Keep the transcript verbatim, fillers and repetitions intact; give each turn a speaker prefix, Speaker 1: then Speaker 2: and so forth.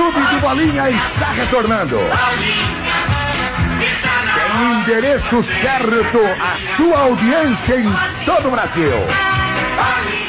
Speaker 1: Clube do Bolinha está retornando. Tem endereço certo, a sua audiência em todo o Brasil.